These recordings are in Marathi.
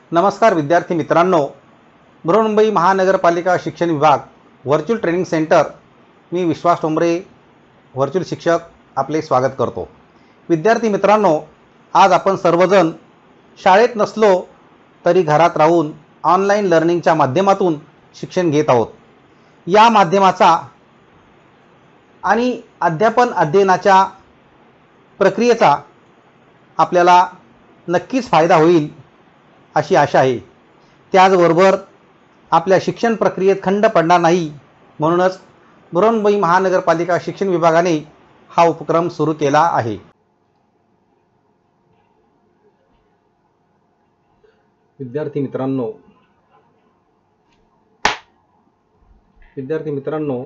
नमस्कार विद्यार्थी मित्रांनो, बृहन्मुंबई महानगरपालिका शिक्षण विभाग व्हर्च्युअल ट्रेनिंग सेंटर, मी विश्वास टोंबरे व्हर्च्युअल शिक्षक आपले स्वागत करतो। विद्यार्थी मित्रांनो, आज आपण सर्वजण शाळेत नसलो तरी घरात राहून ऑनलाईन लर्निंगच्या माध्यमातून शिक्षण घेत आहोत। या माध्यमाचा आणि अध्यापन अध्ययनाच्या प्रक्रियेचा आपल्याला नक्कीच फायदा होईल अशी आशा आहे। त्याचबरोबर आपल्या शिक्षण प्रक्रियेत खंड पडणार नाही, म्हणूनच बृहन्मुंबई महानगरपालिका शिक्षण विभागाने हा उपक्रम सुरू केला आहे। विद्यार्थी मित्रांनो,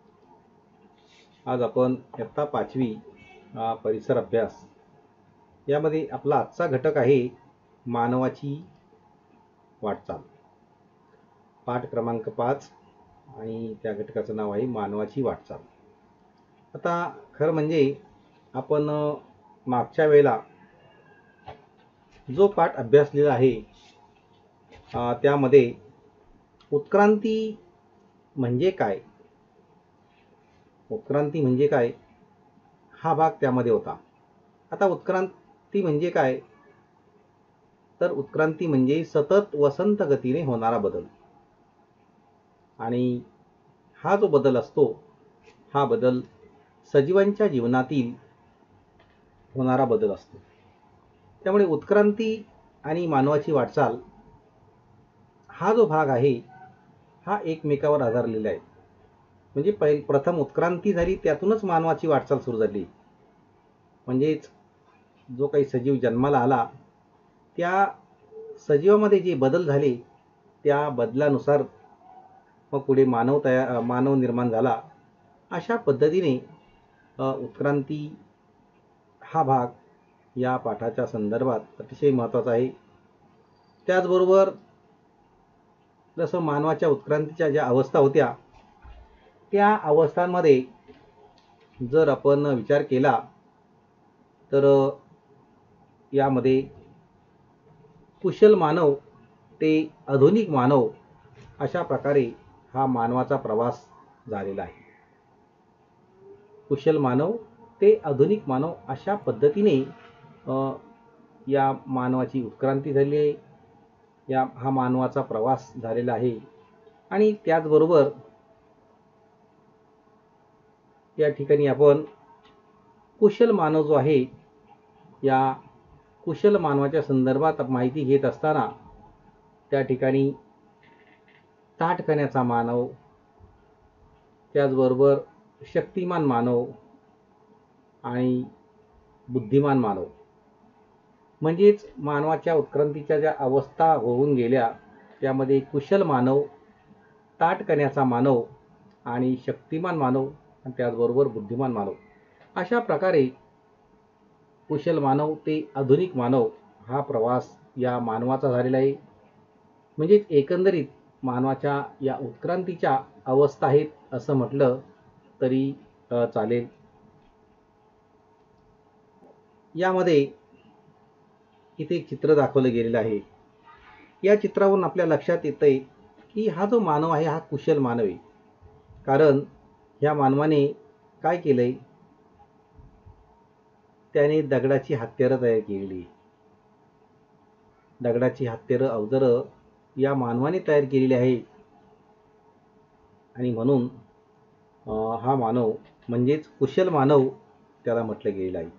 आज आपण इयत्ता 5वी परिसर अभ्यास यामध्ये आपला आजचा घटक आहे मानवाची वाटचाल। पाठ क्रमांक 5 आणि त्या घटकाचं नाव आहे मानवाची वाटचाल। आता खरं म्हणजे आपण मागच्या वेळेला जो पाठ अभ्यासलेला आहे त्यामध्ये उत्क्रांती म्हणजे काय, हा भाग त्यामध्ये होता। आता उत्क्रांती म्हणजे काय, तर उत्क्रांती म्हणजे सतत वसंत गतीने होणारा बदल, आणि हा जो बदल असतो हा बदल सजीवांच्या जीवनातील होणारा बदल असतो। त्यामुळे उत्क्रांती आणि मानवाची वाटचाल हा जो भाग आहे हा एकमेकावर आधारलेला आहे। म्हणजे प्रथम उत्क्रांती झाली, त्यातूनच मानवाची वाटचाल सुरू झाली। म्हणजेच जो काही सजीव जन्माला आला त्या सजीवामध्ये जे बदल झाले त्या बदलानुसार मग पुढे मानव निर्माण झाला। अशा पद्धतीने उत्क्रांती हा भाग या पाठाच्या संदर्भात अतिशय महत्त्वाचा आहे। त्याचबरोबर जसं मानवाच्या उत्क्रांतीच्या ज्या अवस्था होत्या त्या अवस्थांमध्ये जर आपण विचार केला तर यामध्ये कुशल मानव ते आधुनिक मानव अशा प्रकारे हा मानवाचा प्रवास झालेला आहे। कुशल मानव ते आधुनिक मानव अशा पद्धतीने या मानवाची उत्क्रांती झाली आहे, हा मानवाचा प्रवास झालेला आहे। आणि त्याचबरोबर या ठिकाणी आपण कुशल मानव जो आहे या कुशल मानवाच्या संदर्भात माहिती घेत असताना त्या ठिकाणी ताठकण्याचा मानव, त्याचबरोबर शक्तिमान मानव आणि बुद्धिमान मानव, म्हणजेच मानवाच्या उत्क्रांतीच्या ज्या अवस्था होऊन गेल्या त्यामध्ये कुशल मानव, ताठकण्याचा मानव आणि शक्तिमान मानव आणि त्याचबरोबर बुद्धिमान मानव अशा प्रकारे कुशल मानव ते आधुनिक मानव हा प्रवास या मानवाचा झालेला आहे। म्हणजेच एकंदरीत मानवाच्या या उत्क्रांतीच्या अवस्था आहेत असं म्हटलं तरी चालेल। यामध्ये इथे एक चित्र दाखवलं गेलेलं आहे। या चित्रावरून आपल्या लक्षात येतंय की हा जो मानव आहे हा कुशल मानव आहे। कारण ह्या मानवाने काय केलंय, त्याने दगडाची हत्यारं तयार केलेली। दगडाची हत्यारं अवजारं या मानवाने तयार केलेली आहे, आणि म्हणून हा मानव म्हणजेच कुशल मानव त्याला म्हटलं गेलेलं आहे।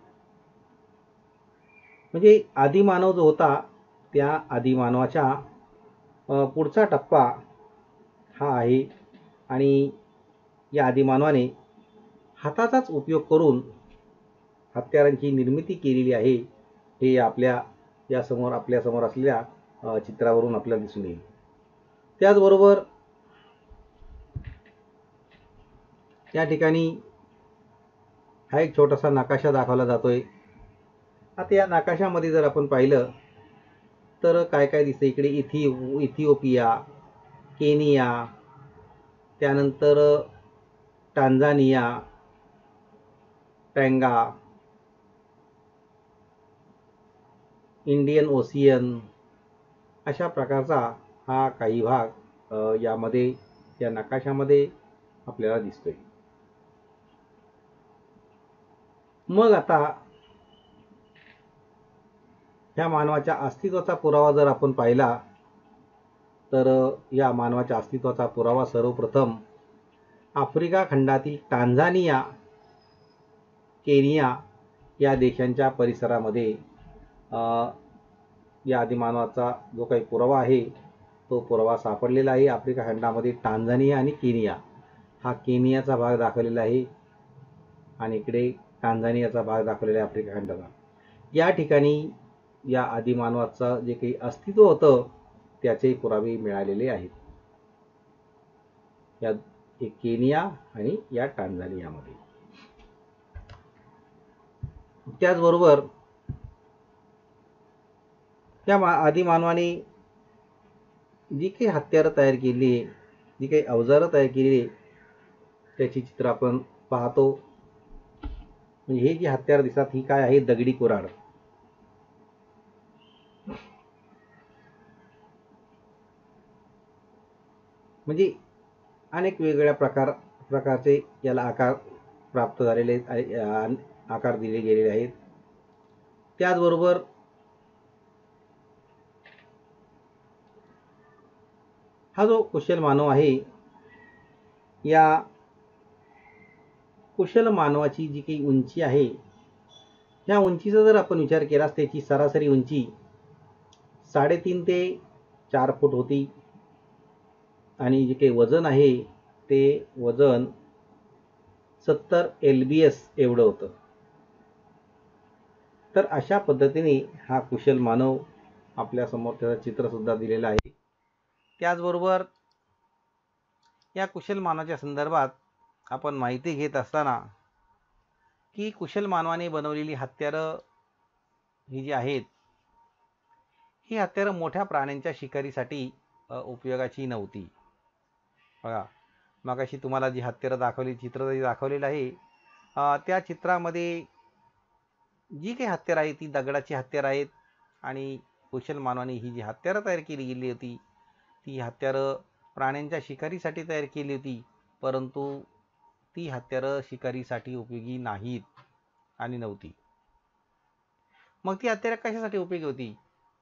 म्हणजे आदिमानव जो होता त्या आदिमानवाच्या पुढचा टप्पा हा आहे, आणि या आदिमानवाने हाताचाच उपयोग करून हत्यारांची निर्मिती केलेली आहे। हे आपल्या समोर असलेल्या चित्रावरून आपल्याला दिसून येईल। त्याचबरोबर या ठिकाणी हा एक छोटासा नकाशा दाखवला जातोय। आता या नकाशामध्ये जर आपण पाहिलं तर काय काय दिसतं, इकडे इथिओपिया, केनिया, त्यानंतर टांझानिया, टँगा, इंडियन ओशियन, अशा प्रकारचा हा काही भाग यामध्ये या नकाशामध्ये आपल्याला दिसतोय. मग आता ह्या मानवाच्या अस्तित्वाचा पुरावा जर आपण पाहिला तर या मानवाच्या अस्तित्वाचा पुरावा सर्वप्रथम आफ्रिका खंडातील टांझानिया, केनिया या देशांच्या परिसरामध्ये या आदिमानवाचा जो काही पुरावा आहे तो पुरावा सापडलेला आहे. आफ्रिका खंडामध्ये टांझानिया आणि केनिया, हा केनियाचा भाग दाखवलेला आहे आणि इकडे टांझानियाचा भाग दाखवलेला आहे आफ्रिका खंडाचा. या ठिकाणी या आदिमानवाचं जे काही अस्तित्व होतं त्याचे पुरावे मिळालेले आहेत, या केनिया आणि या टांझानियामध्ये. त्याचबरोबर त्या आदिमानवाने जी काही हत्यारं तयार केली, जी काही अवजारं तयार केली त्याची चित्र आपण पाहतो. म्हणजे हे जी हत्यार दिसतात ही काय आहे, दगडी कुऱ्हाड. म्हणजे अनेक वेगवेगळ्या प्रकारचे याला आकार प्राप्त झालेले आकार दिले गेलेले आहेत. त्याचबरोबर हा जो कुशल मानव आहे, या कुशल मानवाची जी काही उंची आहे, ह्या उंचीचा जर आपण विचार केलास त्याची सरासरी उंची 3.5 ते 4 फूट होती आणि जे काही वजन आहे ते वजन 70 LBS एवढं होतं. तर अशा पद्धतीने हा कुशल मानव आपल्यासमोर त्याचं चित्रसुद्धा दिलेलं आहे. त्याचबरोबर या कुशल मानवाच्या संदर्भात आपण माहिती घेत असताना की कुशल मानवाने बनवलेली हत्यारं ही जी आहेत ही हत्यारं मोठ्या प्राण्यांच्या शिकारीसाठी उपयोगाची नव्हती. बघा, मगाशी तुम्हाला जी हत्यारं दाखवली, चित्र जे दाखवलेलं आहे त्या चित्रामध्ये जी काही हत्यारं आहेत ती दगडाची हत्यारं आहेत आणि कुशल मानवाने ही जी हत्यारं तयार केली गेली होती ती हत्यारं प्राण्यांच्या शिकारीसाठी तयार केली होती, परंतु ती हत्यारं शिकारीसाठी उपयोगी नाहीत आणि नव्हती. मग ती हत्यारं कशासाठी उपयोगी होती?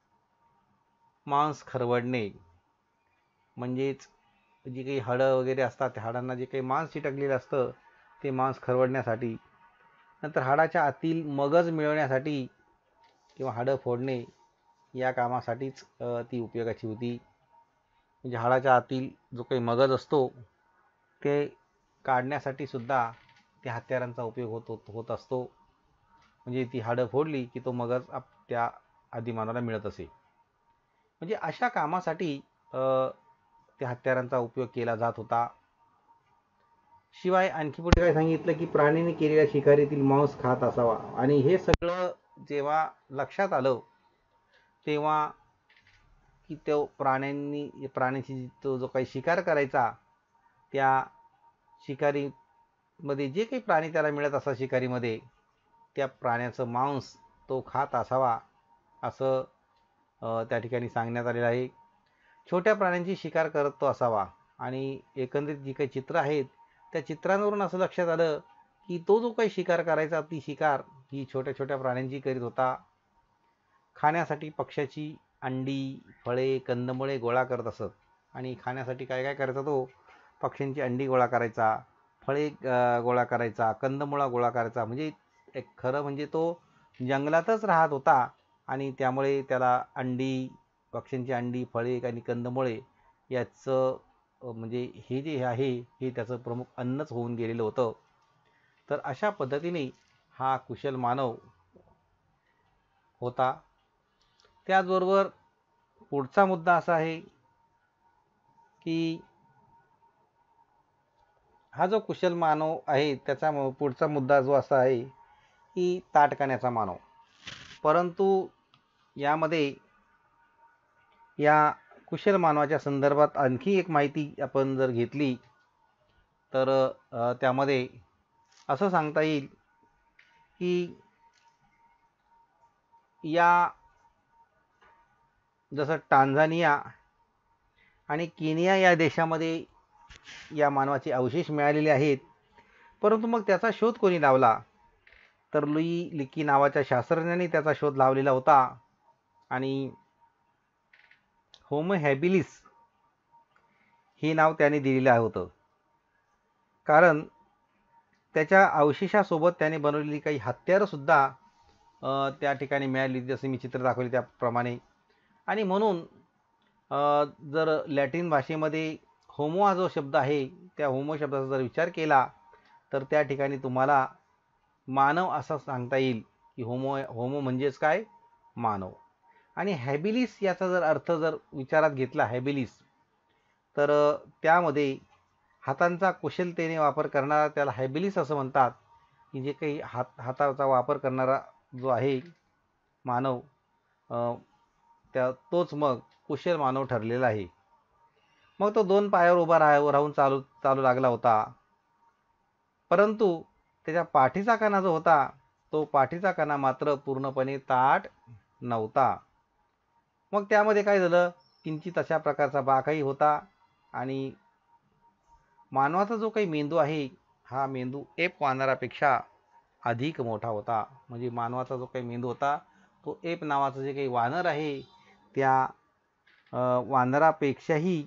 मांस खरवडणे, म्हणजेच जी काही हाडं वगैरे असतात त्या हाडांना जे काही मांस चिटकलेलं असतं ते मांस खरवडण्यासाठी, नंतर हाडाच्या आतील मगज मिळवण्यासाठी किंवा हाडं फोडणे या कामासाठीच ती उपयोगाची होती. म्हणजे हाडाच्या आतील जो काही मगज असतो ते काढण्यासाठी सुद्धा त्या हत्यारांचा उपयोग होत असतो. म्हणजे ती हाडं फोडली की तो मगज त्या आदिमानवाला मिळत असे. म्हणजे अशा कामासाठी त्या हत्यारांचा उपयोग केला जात होता. शिवाय आणखी पुढे काय सांगितलं की प्राण्याने केलेल्या शिकारीतील मांस खात असावा. आणि हे सगळं जेव्हा लक्षात आलं तेव्हा की तो प्राण्याची तो जो काही शिकार करायचा त्या शिकारीमध्ये जे काही प्राणी त्याला मिळत असा शिकारीमध्ये त्या प्राण्याचं मांस तो खात असावा असं त्या ठिकाणी सांगण्यात आलेलं आहे. छोट्या प्राण्यांची शिकार करत तो असावा. आणि एकंदरीत जी काही चित्र आहेत त्या चित्रांवरून असं लक्षात आलं की तो जो काही शिकार करायचा ती शिकार ही छोट्या छोट्या प्राण्यांची करीत होता. खाण्यासाठी पक्ष्याची अंडी, फळे, कंदमुळे गोळा करत असत. आणि खाण्यासाठी काय काय करायचा तो? पक्ष्यांची अंडी गोळा करायचा, फळे गोळा करायचा, कंदमुळा गोळा करायचा. म्हणजे एक खरं म्हणजे तो जंगलातच राहत होता आणि त्यामुळे त्याला पक्ष्यांची अंडी, फळे आणि कंदमुळे याचं म्हणजे हे जे आहे हे त्याचं प्रमुख अन्नच होऊन गेलेलं होतं. तर अशा पद्धतीने हा कुशल मानव होता. त्याचबरोबर पुढचा मुद्दा असा आहे की हा जो कुशल मानव आहे त्याचा पुढचा मुद्दा जो असा आहे की ताठकाण्याचा मानव. परंतु यामध्ये या कुशल मानवाच्या संदर्भात आणखी एक माहिती आपण जर घेतली तर त्यामध्ये असं सांगता येईल की या जसं टांझानिया आणि केनिया या देशामध्ये या मानवाचे अवशेष मिळालेले आहेत. परंतु मग त्याचा शोध कोणी लावला? तर लुई लिकी नावाच्या शास्त्रज्ञाने त्याचा शोध लावलेला होता. आणि होमो हॅबिलिस हे नाव त्याने दिलेलं होतं, कारण त्याच्या अवशेषासोबत त्याने बनवलेली काही हत्यारंसुद्धा त्या ठिकाणी मिळाली, जसे मी चित्र दाखवले त्याप्रमाणे. आणि म्हणून जर लॅटिन भाषेमध्ये होमो हा जो शब्द आहे, त्या होमो शब्दाचा जर विचार केला तर त्या ठिकाणी तुम्हाला मानव असं सांगता येईल की होमो होमो म्हणजेच काय? मानव. आणि हॅबिलिस याचा जर अर्थ जर विचारात घेतला, हॅबिलिस, तर त्यामध्ये हातांचा कुशलतेने वापर करणारा त्याला हॅबिलिस असं म्हणतात, की जे काही हाताचा वापर करणारा जो आहे मानव, तोच मग कुशल मानव ठरलेला आहे. मग तो 2 पायावर उभा राहून चालू लागला होता. परंतु त्याच्या पाठीचा कणा जो होता, तो पाठीचा कणा मात्र पूर्णपणे ताठ नव्हता. मग त्यामध्ये काय झालं, किंचित अशा प्रकारचा बाकही होता. आणि मानवाचा जो काही मेंदू आहे, हा मेंदू एप वानरापेक्षा अधिक मोठा होता. म्हणजे मानवाचा जो काही मेंदू होता, तो एप नावाचं जे काही वानर आहे, त्या वानरापेक्षाही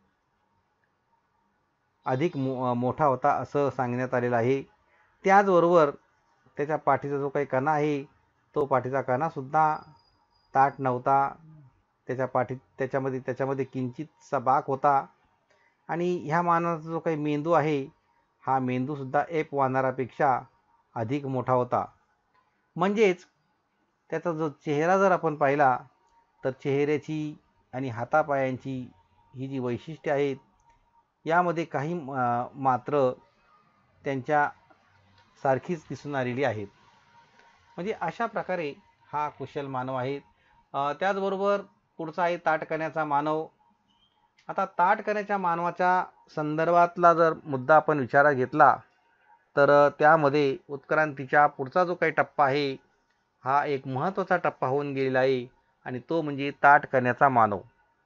अधिक मोठा होता असं सांगण्यात आलेलं आहे. त्याचबरोबर त्याच्या पाठीचा जो काही कणा आहे, तो पाठीचा कणासुद्धा ताठ नव्हता. त्याच्यामध्ये किंचितसा बाक होता. आणि ह्या मानवाचा जो काही मेंदू आहे, हा मेंदूसुद्धा एप वानरापेक्षा अधिक मोठा होता. म्हणजेच त्याचा जो चेहरा जर आपण पाहिला, तर चेहऱ्याची आणि हातापायांची ही जी वैशिष्ट्ये आहेत, यामध्ये काही मात्र त्यांच्या सारखीच दिसून आलेली आहेत. म्हणजे अशा प्रकारे हा कुशल मानव आहे. त्याचबरोबर पुढचा आहे ताठकण्याचा मानव. आता ताठकण्याच्या मानवाच्या संदर्भातला जर मुद्दा आपण विचारात घेतला, तर त्यामध्ये उत्क्रांतीच्या पुढचा जो काही टप्पा आहे, हा एक महत्त्वाचा टप्पा होऊन गेलेला आहे. आणि तो म्हणजे ताठकण्याचा मानव.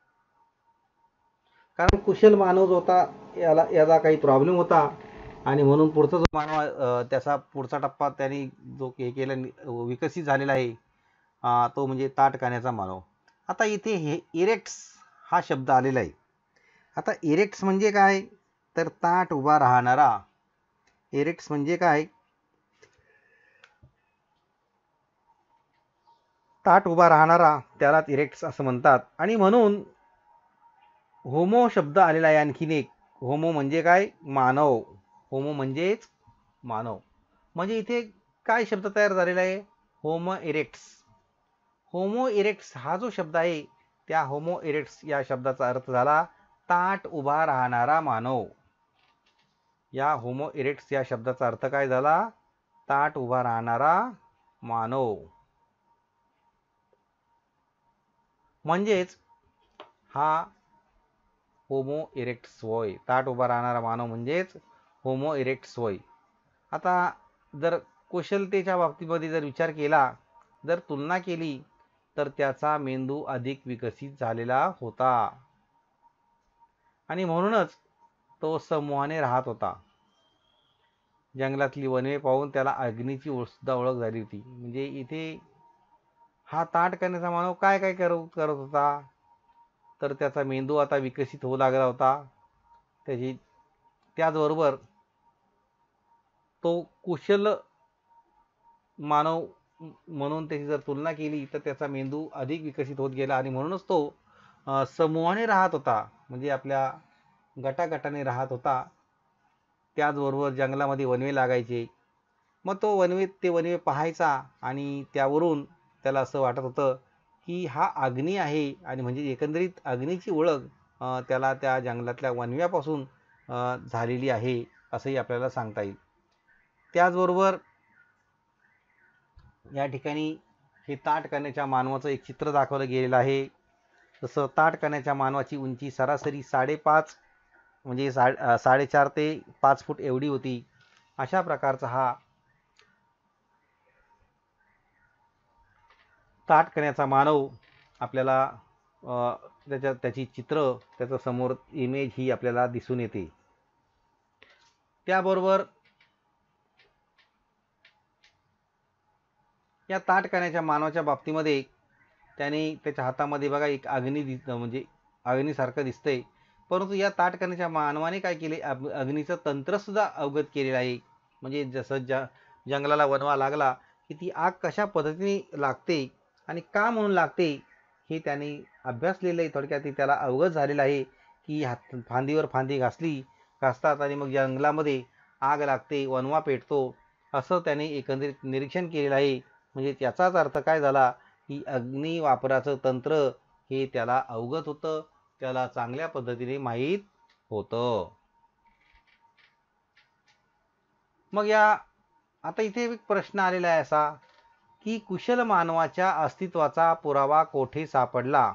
कारण कुशल मानव जो होता, याचा काही प्रॉब्लेम होता. आणि म्हणून पुढचा जो मानव, त्याचा पुढचा टप्पा त्यांनी जो हे केलं, विकसित झालेला आहे, तो म्हणजे ताठकण्याचा मानव. आता इथे हे इरेक्ट्स हा शब्द आलेला आहे. आता इरेक्ट्स म्हणजे काय? तर ताठ उभा राहणारा. इरेक्ट्स म्हणजे काय? ताठ उभा राहणारा, त्यालाच इरेक्ट्स असं म्हणतात. आणि म्हणून होमो शब्द आलेला आहे आणखीन एक. होमो म्हणजे काय? मानव. होमो म्हणजेच मानव. म्हणजे इथे काय शब्द तयार झालेला आहे? Homo erects. होमो इरेक्ट्स हा जो शब्द आहे, त्या होमो इरेक्ट्स या शब्दाचा अर्थ झाला ताठ उभा राहणारा मानव. या होमो इरेक्ट्स या शब्दाचा अर्थ काय झाला? ताठ उभा राहणारा मानव. म्हणजेच हा होमो इरेक्ट्स होय. ताठ उभा राहणारा मानव म्हणजेच होमो इरेक्ट्स होय. आता जर कुशलतेच्या बाबतीमध्ये जर विचार केला, जर तुलना केली, तर त्याचा मेंदू अधिक विकसित झालेला होता. आणि म्हणूनच तो समूहाने राहत होता. जंगलातली वनवे पाहून त्याला अग्नीची सुद्धा ओळख झाली होती. म्हणजे इथे हा ताठ करण्याचा मानव काय काय करत होता, तर त्याचा मेंदू आता विकसित होऊ लागला होता. त्याचबरोबर तो कुशल मानव म्हणून त्याची जर तुलना केली, तर त्याचा मेंदू अधिक विकसित होत गेला. आणि म्हणूनच तो समूहाने राहत होता. म्हणजे आपल्या गटागटाने राहत होता. त्याचबरोबर जंगलामध्ये वनवे लागायचे. मग तो ते वनवे पाहायचा. आणि त्यावरून त्याला असं वाटत होतं की हा अग्नी आहे. आणि म्हणजे एकंदरीत अग्नीची ओळख त्याला त्या जंगलातल्या वनव्यापासून झालेली आहे, असंही आपल्याला सांगता येईल. त्याचबरोबर या ठिकाणी हे ताठ करण्याच्या मानवाचं एक चित्र दाखवलं गेलेलं आहे. जसं ताठ करण्याच्या मानवाची उंची सरासरी 5.5 म्हणजे 4.5 ते 5 फूट एवढी होती. अशा प्रकारचा हा ताठ करण्याचा मानव आपल्याला त्याची चित्र, त्याचं समोर इमेज ही आपल्याला दिसून येते. त्याबरोबर या ताठ करण्याच्या मानवाच्या बाबतीमध्ये त्याने त्याच्या हातामध्ये बघा एक अग्नी म्हणजे अग्नीसारखं दिसतंय, परंतु या ताठ करण्याच्या मानवाने काय केले, अग्नीचं तंत्रसुद्धा अवगत केलेलं आहे. म्हणजे जसं जंगलाला वणवा लागला की ती आग कशा पद्धतीने लागते आणि का म्हणून लागते हे त्याने अभ्यासलेलं आहे. थोडक्यात त्याला अवगत झालेलं आहे की फांदीवर फांदी घासतात आणि मग जंगलामध्ये आग लागते, वणवा पेटतो, असं त्याने एकंदरीत निरीक्षण केलेलं आहे. म्हणजे त्याचाच अर्थ काय झाला की अग्नी वापराचं तंत्र हे त्याला अवगत होतं, त्याला चांगल्या पद्धतीने माहीत होतं. मग या आता इथे एक प्रश्न आलेला आहे असा की कुशल मानवाच्या अस्तित्वाचा पुरावा कोठे सापडला?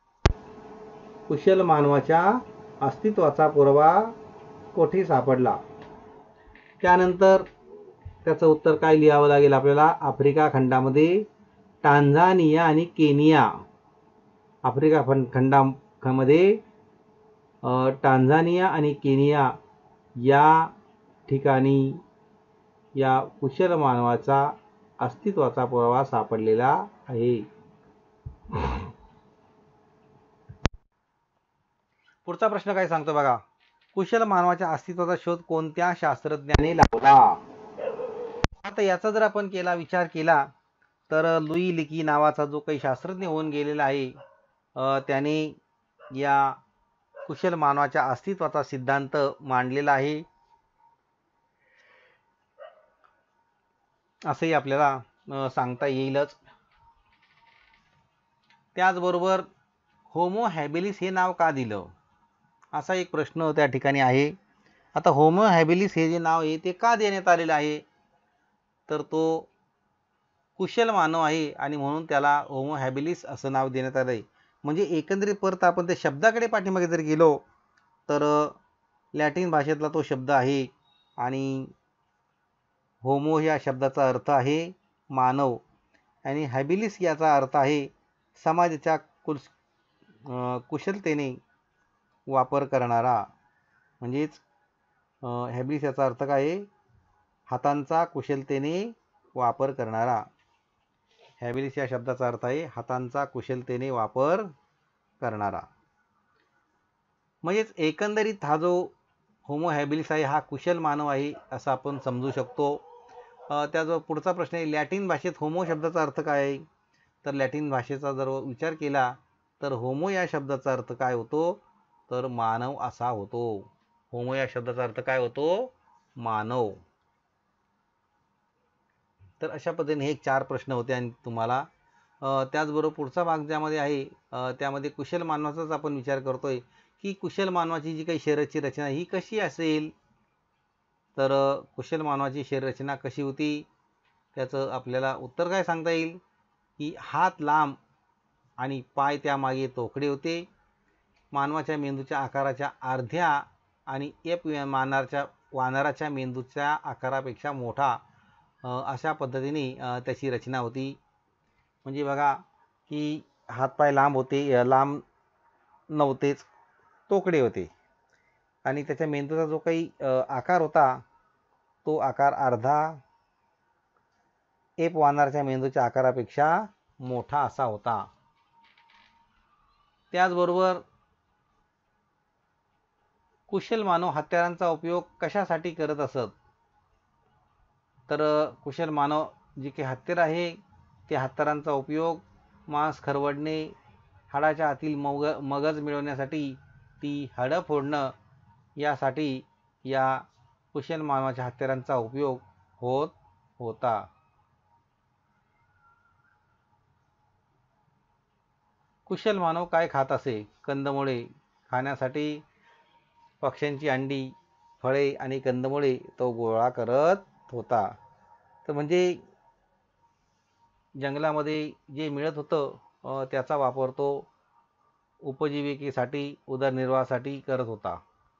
कुशल मानवाच्या अस्तित्वाचा पुरावा कोठे सापडला? त्यानंतर त्याचं उत्तर काय लिहावं लागेल आपल्याला? आफ्रिका खंडामध्ये टांझानिया आणि केनिया, आफ्रिका खंडामध्ये टांझानिया आणि केनिया या ठिकाणी या कुशल मानवाचा अस्तित्वाचा पुरावा सापडलेला आहे. पुढचा प्रश्न काय सांगतो बघा, कुशल मानवाच्या अस्तित्वाचा शोध कोणत्या शास्त्रज्ञाने लावला? आता याचा जर आपण विचार केला तर लुई लिकी नावाचा जो काही शास्त्रज्ञ होऊन गेलेला आहे, त्याने या कुशल मानवाच्या अस्तित्वाचा सिद्धांत मांडलेला आहे, असंही आपल्याला सांगता येईलच. त्याचबरोबर होमो हॅबिलिस हे नाव का दिलं, असा एक प्रश्न त्या ठिकाणी आहे. आता होमो हॅबिलिस हे जे नाव आहे ते का देण्यात आलेलं आहे, तर तो कुशल मानव आहे आणि म्हणून त्याला होमो हॅबिलिस असं नाव देण्यात आलं आहे. म्हणजे एकंदरीत परत आपण त्या शब्दाकडे पाठीमागे जर गेलो तर लॅटिन भाषेतला तो शब्द आहे आणि होमो या शब्दाचा अर्थ आहे मानव आणि हॅबिलिस याचा अर्थ आहे समाजाच्या कुशलतेने वापर करणारा. म्हणजेच हॅबिलिस याचा अर्थ काय आहे, हातांचा कुशलतेने वापर करणारा. हॅबिलिस या शब्दाचा अर्थ आहे हातांचा कुशलतेने वापर करणारा. म्हणजेच एकंदरीत हा जो होमो हॅबिलिस आहे हा कुशल मानव आहे असं आपण समजू शकतो. त्याचा पुढचा प्रश्न आहे, लॅटिन भाषेत होमो शब्दाचा अर्थ काय आहे? तर लॅटिन भाषेचा जर विचार केला तर होमो या शब्दाचा अर्थ काय होतो, तर मानव असा होतो. होमो या शब्दाचा अर्थ काय होतो, मानव. तर अशा पद्धतीने हे 4 प्रश्न होते आणि तुम्हाला त्याचबरोबर पुढचा भाग ज्यामध्ये आहे त्यामध्ये कुशल मानवाचाच आपण विचार करतोय की कुशल मानवाची जी काही शरीराची रचना ही कशी असेल. तर कुशल मानवाची शरीररचना कशी होती, त्याचं आपल्याला उत्तर काय सांगता येईल की हात लांब आणि पाय त्यामागे तोकडे होते. मानवाच्या मेंदूच्या आकाराच्या अर्ध्या आणि एक वानराच्या मेंदूच्या आकारापेक्षा मोठा अशा पद्धतीने त्याची रचना होती. म्हणजे बघा की हातपाय लांब नव्हतेच, तोकडे होते आणि त्याच्या मेंदूचा जो काही आकार होता तो आकार अर्धा एप वानराच्या मेंदूच्या आकारापेक्षा मोठा असा होता. त्याचबरोबर कुशल मानव हत्यारांचा उपयोग कशासाठी करत असत, तर कुशल मानव जे काही हत्यार आहे त्या हत्यारांचा उपयोग मांस खरवडणे, हाडाच्या आतील मगज मिळवण्यासाठी, ती हाडं फोडणं यासाठी या कुशल मानवाच्या हत्यारांचा उपयोग होत होता. कुशल मानव काय खात असे? कंदमुळे. खाण्यासाठी पक्ष्यांची अंडी, फळे आणि कंदमुळे तो गोळा करत होता. तर म्हणजे जंगलामध्ये जे मिळत होतं त्याचा वापर तो उपजीविकेसाठी, उदरनिर्वाहासाठी करत होता.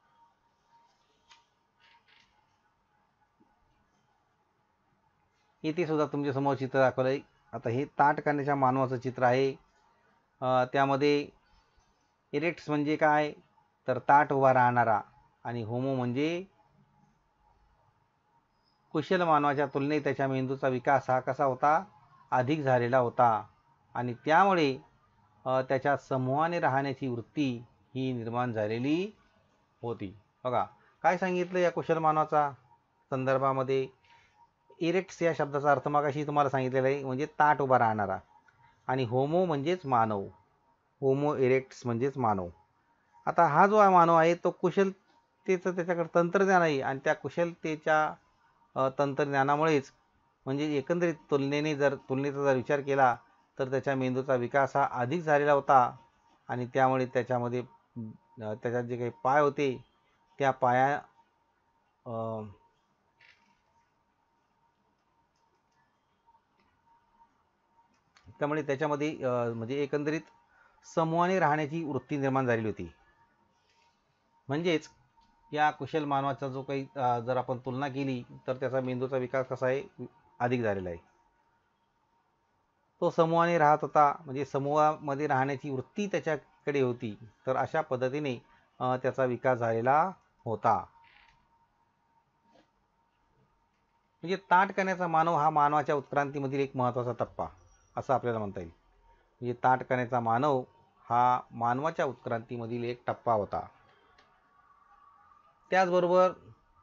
इथे सुद्धा तुमच्या समोर चित्र दाखवलंय. आता हे ताठ करण्याच्या मानवाचं चित्र आहे. त्यामध्ये इरेक्ट्स म्हणजे काय, तर ताठ उभा राहणारा, आणि होमो म्हणजे कुशल मानवाच्या तुलनेत त्याच्या मेंदूचा विकास हा कसा होता, अधिक झालेला होता, आणि त्यामुळे त्याच्या समूहाने राहण्याची वृत्ती ही निर्माण झालेली होती. बघा काय सांगितलं या कुशल मानवाचा संदर्भामध्ये. इरेक्ट्स या शब्दाचा अर्थ मगाशी तुम्हाला सांगितलेला आहे, म्हणजे ताठ उभा राहणारा, आणि होमो म्हणजेच मानव, होमो इरेक्ट्स म्हणजेच मानव. आता हा जो मानव आहे तो कुशलतेचं त्याच्याकडे तंत्रज्ञान आहे, आणि त्या कुशलतेच्या तंत्रज्ञानामुळेच म्हणजे एकंदरीत तुलनेचा जर विचार केला तर त्याच्या मेंदूचा विकास हा अधिक झालेला होता, आणि त्यामुळे त्याच्यामध्ये त्याच्यात जे काही पाय होते त्या पाया त्यामुळे त्याच्यामध्ये म्हणजे एकंदरीत समूहाने राहण्याची वृत्ती निर्माण झालेली होती. म्हणजेच या कुशल मानवाचा जो काही जर आपण तुलना केली तर त्याचा मेंदूचा विकास कसा आहे, अधिक झालेला आहे. तो समूहाने राहत होता, म्हणजे समूहामध्ये राहण्याची वृत्ती त्याच्याकडे होती, तर अशा पद्धतीने त्याचा विकास झालेला होता. म्हणजे ताठ कण्याचा मानव हा मानवाच्या उत्क्रांतीमधील एक महत्त्वाचा टप्पा असं आपल्याला म्हणता येईल. म्हणजे ताठ कण्याचा मानव हा मानवाच्या उत्क्रांतीमधील एक टप्पा होता. त्याचबरोबर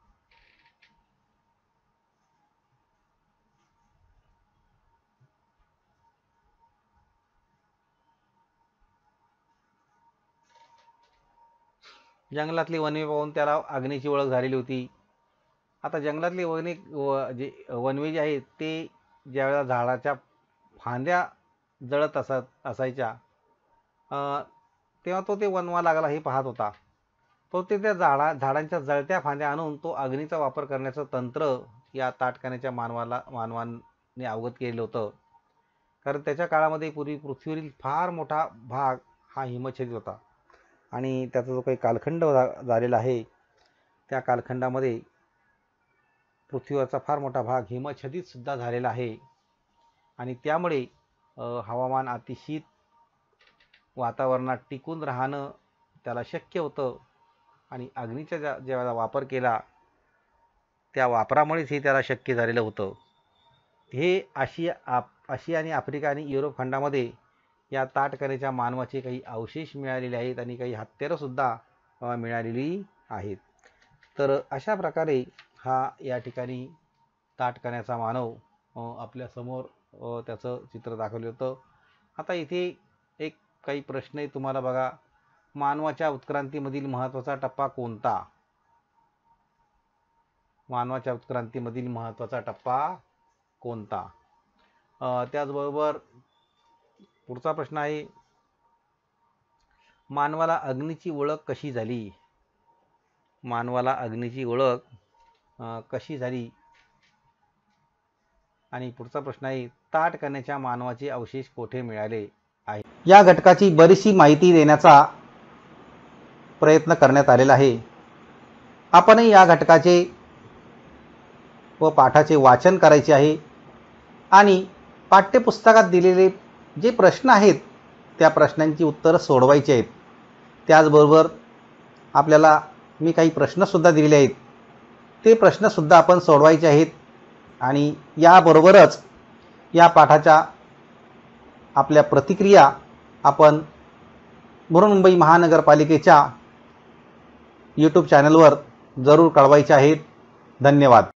जंगलातली वने पाहून त्याला अग्नीची ओळख झालेली होती. आता जंगलातले वनवे जे आहेत ते ज्यावेळेला झाडाच्या फांद्या जळत असायच्या तेव्हा तो ते वनवा लागला हे पाहत होता. तो ते त्या झाडांच्या जळत्या फांद्या आणून तो अग्नीचा वापर करण्याचं तंत्र या ताठकाण्याच्या मानवाने अवगत केलेलं होतं. कारण त्याच्या काळामध्ये पूर्वी पृथ्वीवरील फार मोठा भाग हा हिमच्छेदित होता, आणि त्याचा जो काही कालखंड झालेला आहे त्या कालखंडामध्ये पृथ्वीवरचा फार मोठा भाग हिमच्छेदित सुद्धा झालेला आहे, आणि त्यामुळे हवामान अतिशीत वातावरणात टिकून राहणं त्याला शक्य होतं, आणि अग्नीचा ज्यावेळेला वापर केला त्या वापरामुळेच हे त्याला शक्य झालेलं होतं. हे आशिया आणि आफ्रिका आणि युरोप खंडामध्ये या ताठकण्याच्या मानवाचे काही अवशेष मिळालेले आहेत, आणि काही हत्यारंसुद्धा मिळालेली आहेत. तर अशा प्रकारे हा या ठिकाणी ताठकण्याचा मानव आपल्यासमोर त्याचं चित्र दाखवलं होतं. आता इथे एक काही प्रश्न आहे तुम्हाला. बघा, मानवाच्या उत्क्रांतीमधील महत्त्वाचा टप्पा कोणता? मानवाच्या उत्क्रांतीमधील महत्त्वाचा टप्पा कोणता? त्याचबरोबर पुढचा प्रश्न आहे, मानवाला अग्नीची ओळख कशी झाली? मानवाला अग्नीची ओळख कशी झाली? आणि पुढचा प्रश्न आहे, ताठ कण्याच्या मानवाचे अवशेष कोठे मिळाले आहे? या घटकाची बरीचशी माहिती देण्याचा प्रयत्न करण्यात आलेला आहे. आपणही या घटकाचे व पाठाचे वाचन करायचे आहे, आणि पाठ्यपुस्तकात दिलेले जे प्रश्न आहेत त्या प्रश्नांची उत्तरं सोडवायची आहेत. त्याचबरोबर आपल्याला मी काही प्रश्नसुद्धा दिलेले आहेत, ते प्रश्नसुद्धा आपण सोडवायचे आहेत. आणि याबरोबरच या पाठाच्या आपल्या प्रतिक्रिया आपण बृहन्मुंबई महानगरपालिकेच्या यूट्यूब चॅनलवर जरूर कळवायच्या आहेत. धन्यवाद.